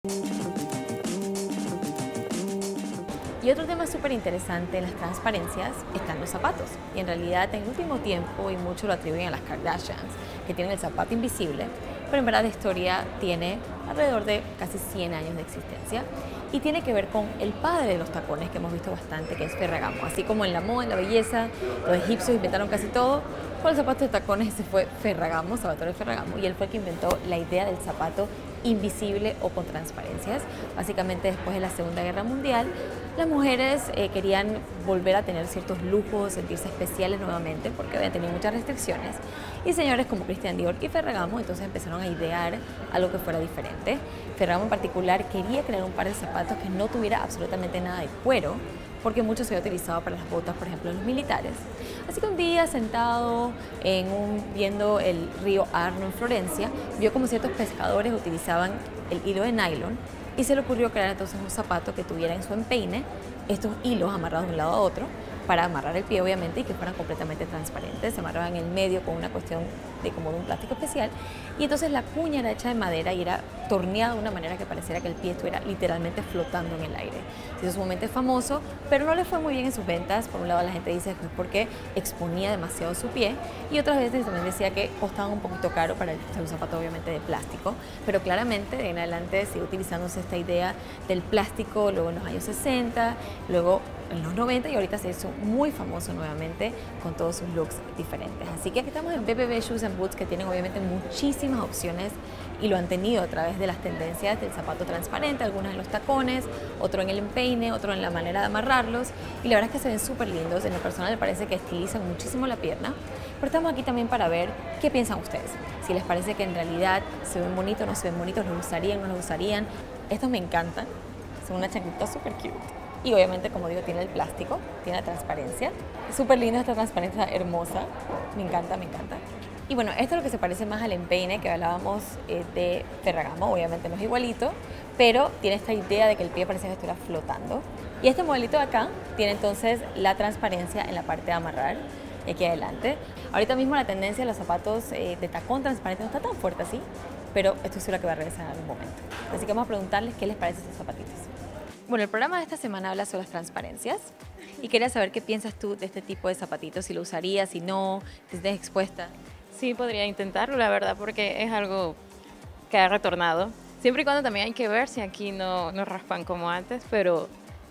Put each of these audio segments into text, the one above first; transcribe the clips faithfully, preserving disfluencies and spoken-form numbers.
Y otro tema súper interesante en las transparencias están los zapatos. Y en realidad en el último tiempo, y mucho lo atribuyen a las Kardashians, que tienen el zapato invisible, pero en verdad la historia tiene alrededor de casi cien años de existencia y tiene que ver con el padre de los tacones que hemos visto bastante, que es Ferragamo. Así como en la moda, en la belleza, los egipcios inventaron casi todo, con el zapato de tacones ese fue Ferragamo, Salvatore Ferragamo, y él fue el que inventó la idea del zapato invisible o con transparencias. Básicamente después de la Segunda Guerra Mundial, las mujeres eh, querían volver a tener ciertos lujos, sentirse especiales nuevamente porque habían tenido muchas restricciones. Y señores como Christian Dior y Ferragamo entonces empezaron a idear algo que fuera diferente. Ferragamo en particular quería crear un par de zapatos que no tuviera absolutamente nada de cuero, porque mucho se había utilizado para las botas, por ejemplo, de los militares. Así que un día, sentado en un, viendo el río Arno en Florencia, vio como ciertos pescadores utilizaban el hilo de nylon y se le ocurrió crear entonces un zapato que tuviera en su empeine estos hilos amarrados de un lado a otro para amarrar el pie, obviamente, y que fueran completamente transparentes. Se amarraban en el medio con una cuestión de como de un plástico especial, y entonces la cuña era hecha de madera y era torneada de una manera que pareciera que el pie estuviera literalmente flotando en el aire. Se hizo sumamente famoso, pero no le fue muy bien en sus ventas. Por un lado la gente dice que es porque exponía demasiado su pie, y otras veces también decía que costaban un poquito caro para ser un zapato obviamente de plástico, pero claramente de en adelante sigue utilizándose esta idea del plástico, luego en los años sesenta, luego en los noventa, y ahorita se hizo muy famoso nuevamente con todos sus looks diferentes. Así que aquí estamos en B B B Shoes and Boots, que tienen obviamente muchísimas opciones y lo han tenido a través de las tendencias del zapato transparente, algunas en los tacones, otro en el empeine, otro en la manera de amarrarlos, y la verdad es que se ven súper lindos. En lo personal me parece que estilizan muchísimo la pierna, pero estamos aquí también para ver qué piensan ustedes, si les parece que en realidad se ven bonitos, no se ven bonitos, los usarían, no los usarían. Estos me encantan, son una chaqueta súper cute. Y obviamente, como digo, tiene el plástico, tiene la transparencia. Súper linda esta transparencia, hermosa. Me encanta, me encanta. Y bueno, esto es lo que se parece más al empeine que hablábamos eh, de Ferragamo. Obviamente no es igualito, pero tiene esta idea de que el pie parece que estuviera flotando. Y este modelito de acá tiene entonces la transparencia en la parte de amarrar, aquí adelante. Ahorita mismo la tendencia de los zapatos eh, de tacón transparente no está tan fuerte así, pero estoy segura que va a regresar en algún momento. Así que vamos a preguntarles qué les parecen estos zapatitos. Bueno, el programa de esta semana habla sobre las transparencias y quería saber qué piensas tú de este tipo de zapatitos, si lo usarías, si no, si estés expuesta. Sí, podría intentarlo, la verdad, porque es algo que ha retornado. Siempre y cuando también hay que ver si aquí no, no raspan como antes, pero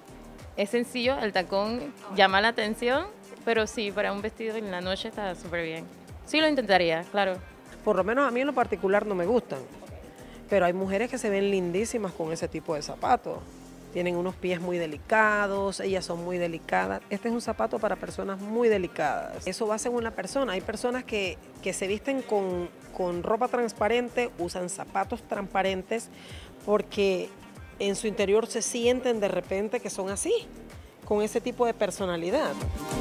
es sencillo, el tacón llama la atención, pero sí, para un vestido en la noche está súper bien. Sí lo intentaría, claro. Por lo menos a mí en lo particular no me gustan, pero hay mujeres que se ven lindísimas con ese tipo de zapatos. Tienen unos pies muy delicados, ellas son muy delicadas. Este es un zapato para personas muy delicadas. Eso va según la persona. Hay personas que, que se visten con, con ropa transparente, usan zapatos transparentes porque en su interior se sienten de repente que son así, con ese tipo de personalidad.